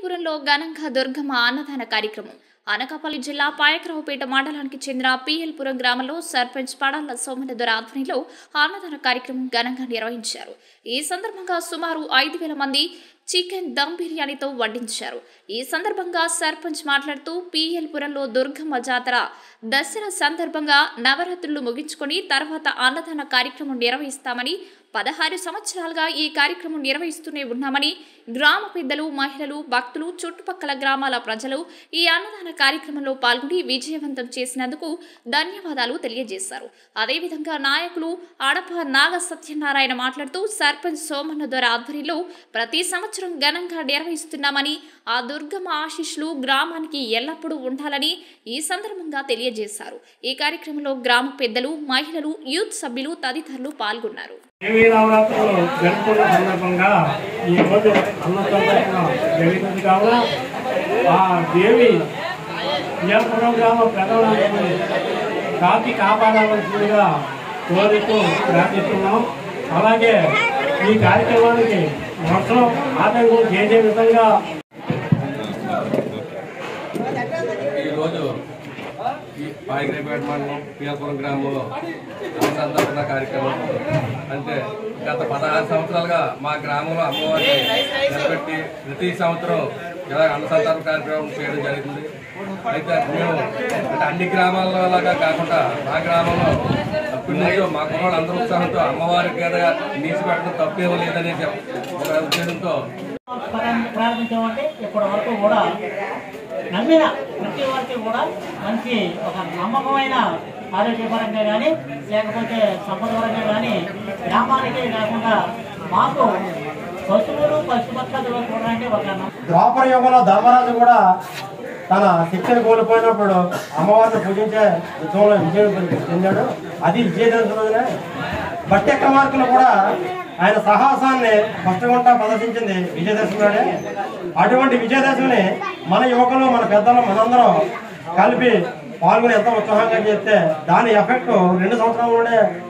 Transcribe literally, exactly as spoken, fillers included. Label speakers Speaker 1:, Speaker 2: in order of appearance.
Speaker 1: పీఎల్పురంలో ఘనంగా దుర్గమ్మ అన్నదాన కార్యక్రమం. అనకాపల్లి జిల్లా పాయకరావుపేట మండలానికి చెందిన పీఎల్పురం గ్రామంలో సర్పంచ్ పడాల సోమనదొర ఆధ్వర్యంలో అన్నదాన కార్యక్రమం ఘనంగా నిర్వహించారు. ఈ సందర్భంగా సుమారు ఐదు వేల మంది చికెన్ దమ్ బిర్యానీతో వడ్డించారు. ఈ సందర్భంగా సర్పంచ్ మాట్లాడుతూ పీఎల్పురంలో దుర్గమ్మ జాతర దసరా సందర్భంగా నవరాత్రులు ముగించుకొని తర్వాత అన్నదాన కార్యక్రమం నిర్వహిస్తామని, పదహారు సంవత్సరాలుగా ఈ కార్యక్రమం నిర్వహిస్తూనే ఉన్నామని, గ్రామ పెద్దలు, మహిళలు, భక్తులు, చుట్టుపక్కల గ్రామాల ప్రజలు ఈ అన్నదాన కార్యక్రమంలో పాల్గొని విజయవంతం చేసినందుకు ధన్యవాదాలు తెలియజేశారు. అదేవిధంగా నాయకులు అడప నాగ సత్యనారాయణ మాట్లాడుతూ సర్పంచ్ సోమనదొర ఆధ్వర్యంలో ప్రతి సంవత్సరం ఘనంగా నిర్వహిస్తున్నామని, ఆ దుర్గమ్మ ఆశీస్సులు గ్రామానికి ఎల్లప్పుడూ ఉండాలని ఈ సందర్భంగా తెలియజేశారు. ఈ కార్యక్రమంలో గ్రామ పెద్దలు, మహిళలు, యూత్ సభ్యులు తదితరులు పాల్గొన్నారు.
Speaker 2: దేవీ నవరాత్రులు జరుపుకున్న సందర్భంగా ఈ రోజు అన్నసంతరణ జరిగింది కావున ఆ దేవి పీఎల్పురం గ్రామ ప్రజలందరినీ కాపీ కాపాడాల్సిందిగా కోరుతూ ప్రార్థిస్తున్నాం. అలాగే ఈ కార్యక్రమానికి వర్షం ఆటంకం చేసే విధంగా
Speaker 3: ఈరోజు ఈ పాయకరావుపేట మండలం పీఎల్పురం గ్రామంలో అన్నసంతరణ కార్యక్రమం అంటే గత పదహారు సంవత్సరాలుగా మా గ్రామంలో అమ్మవారిని నిలబెట్టి ప్రతి సంవత్సరం ఇలా అన్నసంతరణ కార్యక్రమం చేయడం జరుగుతుంది. అయితే మేము అంటే అన్ని గ్రామాల లాగా కాకుండా మా గ్రామంలో అప్పటి నుంచి మా కుర్రాళ్ళు అందరూ ఉత్సాహంతో అమ్మవారికి కదా నీసి పెట్టడం తప్పేమో లేదనే ఒక ఉద్దేశంతో
Speaker 4: ప్రారంభించామంటే ఇప్పటి వరకు కూడా నమ్మిన ప్రతి వారికి కూడా మంచి ఒక నమ్మకమైన ఆరోగ్యపరంగా కానీ లేకపోతే సంపదపరంగా కానీ గ్రామానికే కాకుండా మాకు పశువులు పశుపక్షాలు కూడా అంటే ఒక
Speaker 2: ద్వాపర యుగంలో ధర్మరాజు కూడా తన శక్తిని కోల్పోయినప్పుడు అమ్మవారిని పూజించే ఉత్సవంలో విజయం చెందాడు. అది విజయదశమి రోజునే. బట్టెక్క మార్కులు కూడా ఆయన సాహసాన్ని స్పష్టంగా ప్రదర్శించింది విజయదశమి నాడే. అటువంటి విజయదశమిని మన యువకులు, మన పెద్దలు, మనందరం కలిపి పాల్గొని ఎంత ఉత్సాహంగా చేస్తే దాని ఎఫెక్ట్ రెండు సంవత్సరాల్లోనే